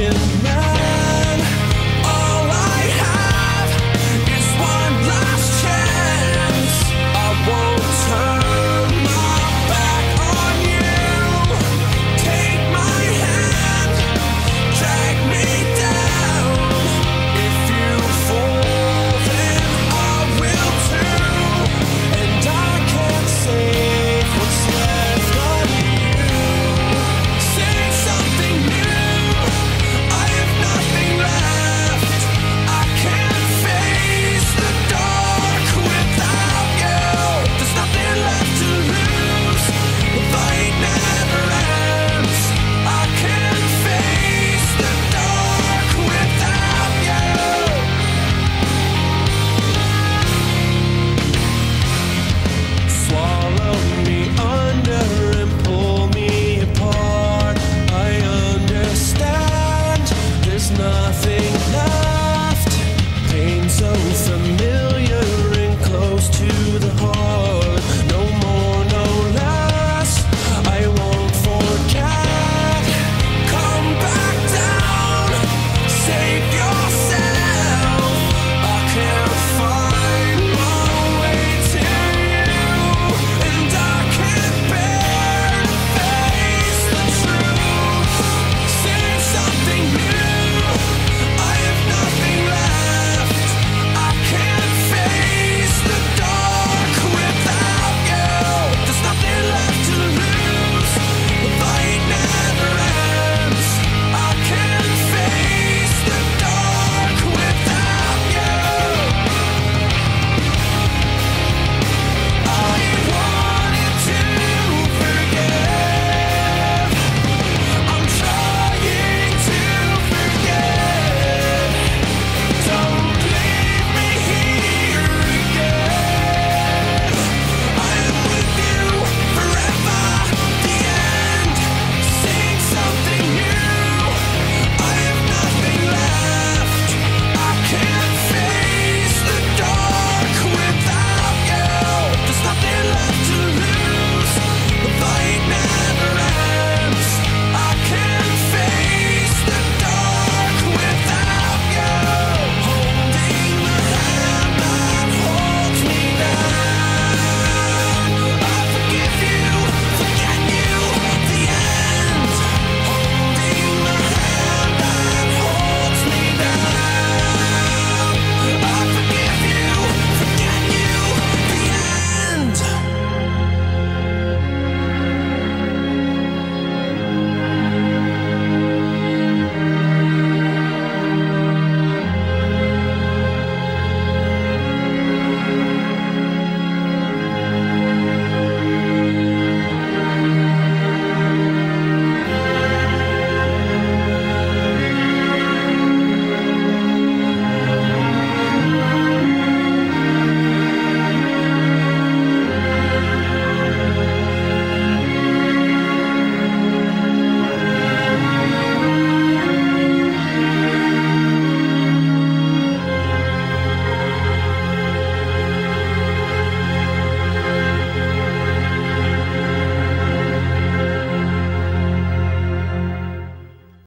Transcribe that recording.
broken man. All I have is one last chance. I won't turn my back on you. Take my hand, drag me down. If you fall, then I will too. And I can't save what's left of you. Say something new. I have nothing left. I can't face the dark without you. There's nothing left to lose. The fight never ends. I can't face the dark without you. Swallow me under and pull me apart. I understand there's nothing left. Pain so familiar and close to